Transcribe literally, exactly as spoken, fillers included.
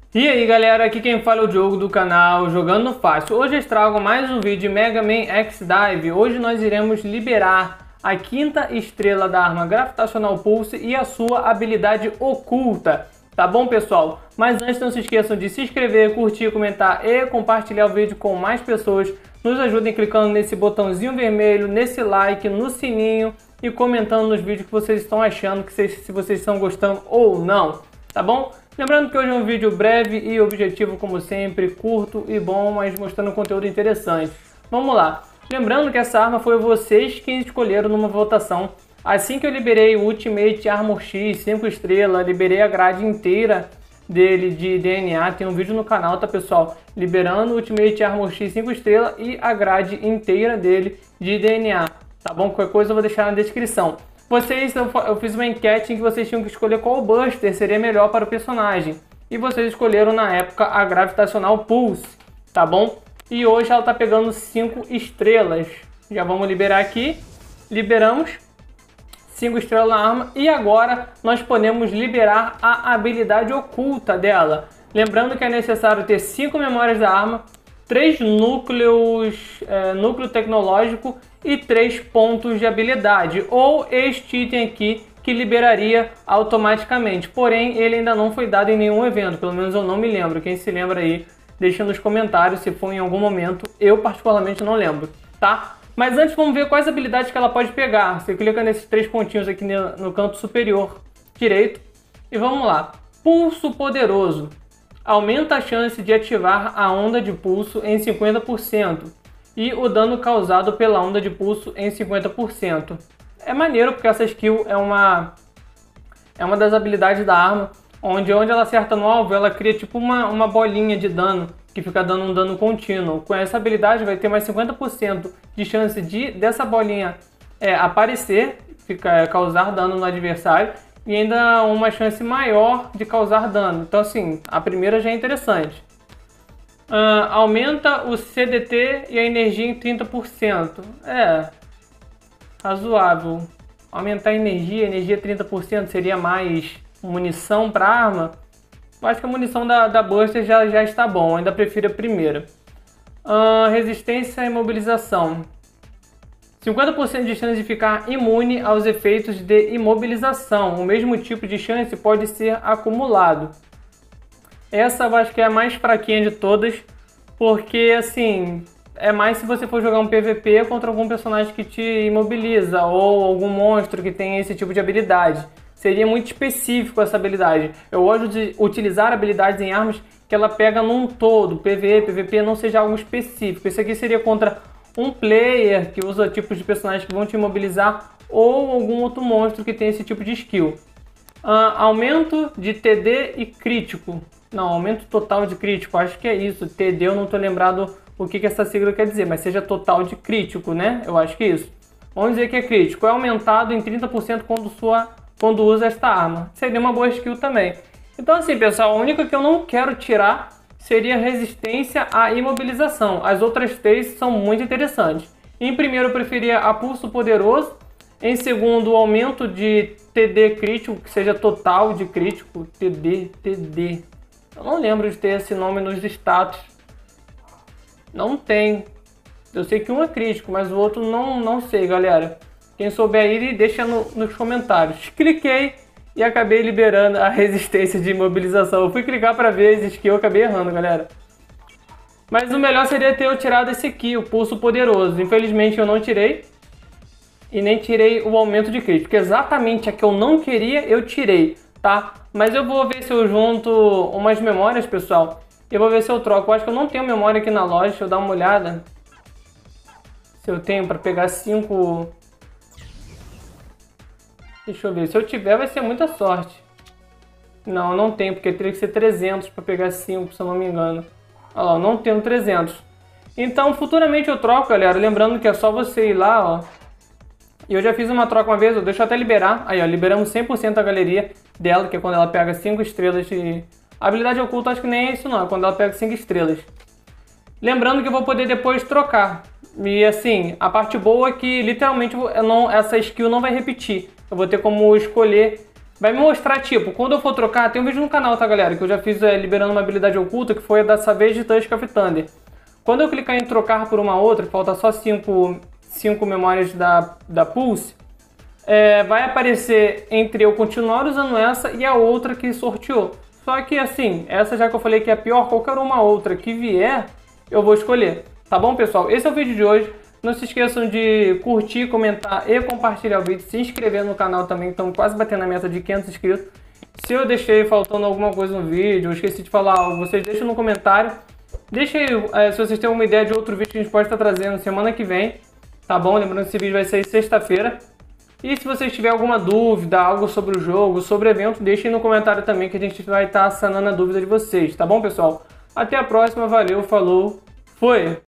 E aí galera, aqui quem fala é o Diogo do canal Jogando Fácil. Hoje eu trago mais um vídeo de Mega Man X-Dive. Hoje nós iremos liberar a quinta estrela da arma Gravitational Pulse e a sua habilidade oculta. Tá bom, pessoal? Mas antes não se esqueçam de se inscrever, curtir, comentar e compartilhar o vídeo com mais pessoas. Nos ajudem clicando nesse botãozinho vermelho, nesse like, no sininho e comentando nos vídeos que vocês estão achando, que vocês, se vocês estão gostando ou não. Tá bom? Lembrando que hoje é um vídeo breve e objetivo como sempre, curto e bom, mas mostrando conteúdo interessante. Vamos lá. Lembrando que essa arma foi vocês quem escolheram numa votação. Assim que eu liberei o Ultimate Armor X cinco estrelas, liberei a grade inteira dele de D N A. Tem um vídeo no canal, tá pessoal? Liberando o Ultimate Armor X cinco estrelas e a grade inteira dele de D N A. Tá bom? Qualquer coisa eu vou deixar na descrição. Vocês, eu fiz uma enquete em que vocês tinham que escolher qual Buster seria melhor para o personagem. E vocês escolheram na época a Gravitational Pulse, tá bom? E hoje ela tá pegando cinco estrelas. Já vamos liberar aqui. Liberamos cinco estrelas na arma. E agora nós podemos liberar a habilidade oculta dela. Lembrando que é necessário ter cinco memórias da arma, três núcleos, é, núcleo tecnológico e três pontos de habilidade, ou este item aqui que liberaria automaticamente, porém ele ainda não foi dado em nenhum evento, pelo menos eu não me lembro. Quem se lembra aí, deixa nos comentários se for em algum momento, eu particularmente não lembro, tá? Mas antes vamos ver quais habilidades que ela pode pegar. Você clica nesses três pontinhos aqui no canto superior direito e vamos lá. Pulso poderoso. Aumenta a chance de ativar a onda de pulso em cinquenta por cento e o dano causado pela onda de pulso em cinquenta por cento. É maneiro porque essa skill é uma, é uma das habilidades da arma, onde, onde ela acerta no alvo, ela cria tipo uma, uma bolinha de dano, que fica dando um dano contínuo. Com essa habilidade vai ter mais cinquenta por cento de chance de dessa bolinha é, aparecer, fica, causar dano no adversário, e ainda uma chance maior de causar dano. Então assim, a primeira já é interessante. Uh, aumenta o C D T e a energia em trinta por cento. É razoável. Aumentar a energia, energia trinta por cento seria mais munição para arma. Eu acho que a munição da, da Buster já, já está bom, ainda prefiro a primeira. Uh, resistência à imobilização. cinquenta por cento de chance de ficar imune aos efeitos de imobilização. O mesmo tipo de chance pode ser acumulado. Essa eu acho que é a mais fraquinha de todas, porque assim, é mais se você for jogar um P V P contra algum personagem que te imobiliza ou algum monstro que tem esse tipo de habilidade. Seria muito específico essa habilidade. Eu gosto de utilizar habilidades em armas que ela pega num todo, P V E, P V P não seja algo específico. Isso aqui seria contra um player que usa tipos de personagens que vão te imobilizar ou algum outro monstro que tem esse tipo de skill. Uh, aumento de T D e crítico. Não, aumento total de crítico, acho que é isso. T D eu não tô lembrado o que, que essa sigla quer dizer, mas seja total de crítico, né? Eu acho que é isso. Vamos dizer que é crítico. É aumentado em trinta por cento quando, sua, quando usa esta arma. Seria uma boa skill também. Então assim, pessoal, a única que eu não quero tirar seria resistência à imobilização. As outras três são muito interessantes. Em primeiro eu preferia a pulso poderoso. Em segundo, o aumento de T D crítico, que seja total de crítico. T D, T D. Eu não lembro de ter esse nome nos status. Não tem. Eu sei que um é crítico, mas o outro não, não sei, galera. Quem souber aí, deixa no, nos comentários. Cliquei e acabei liberando a resistência de imobilização. Eu fui clicar para ver as skills, eu acabei errando, galera. Mas o melhor seria ter eu tirado esse aqui, o pulso poderoso. Infelizmente eu não tirei. E nem tirei o aumento de crítico. Exatamente a que eu não queria, eu tirei, tá? Mas eu vou ver se eu junto umas memórias, pessoal. Eu vou ver se eu troco. Eu acho que eu não tenho memória aqui na loja. Deixa eu dar uma olhada. Se eu tenho para pegar cinco... Deixa eu ver. Se eu tiver, vai ser muita sorte. Não, não tenho, porque teria que ser trezentos para pegar cinco, se eu não me engano. Olha lá, não tenho trezentos. Então, futuramente eu troco, galera. Lembrando que é só você ir lá, ó. E eu já fiz uma troca uma vez, eu deixo eu até liberar. Aí, ó, liberamos cem por cento da galeria dela, que é quando ela pega cinco estrelas de... A habilidade oculta acho que nem é isso não, é quando ela pega cinco estrelas. Lembrando que eu vou poder depois trocar. E assim, a parte boa é que literalmente eu não, essa skill não vai repetir. Eu vou ter como escolher vai me mostrar, tipo, quando eu for trocar, tem um vídeo no canal, tá, galera, que eu já fiz é, liberando uma habilidade oculta, que foi a da Savage Tusk of Thunder. Quando eu clicar em trocar por uma outra, falta só cinco memórias da, da Pulse, é, vai aparecer entre eu continuar usando essa e a outra que sorteou. Só que assim, essa já que eu falei que é pior, qualquer uma outra que vier, eu vou escolher. Tá bom, pessoal? Esse é o vídeo de hoje. Não se esqueçam de curtir, comentar e compartilhar o vídeo. Se inscrever no canal também, estamos quase batendo a meta de quinhentos inscritos. Se eu deixei faltando alguma coisa no vídeo, ou esqueci de falar algo, vocês deixem no comentário. Deixem aí é, se vocês têm uma ideia de outro vídeo que a gente pode estar trazendo semana que vem. Tá bom? Lembrando que esse vídeo vai sair sexta-feira. E se vocês tiverem alguma dúvida, algo sobre o jogo, sobre o evento, deixem no comentário também que a gente vai estar sanando a dúvida de vocês. Tá bom, pessoal? Até a próxima. Valeu, falou, foi!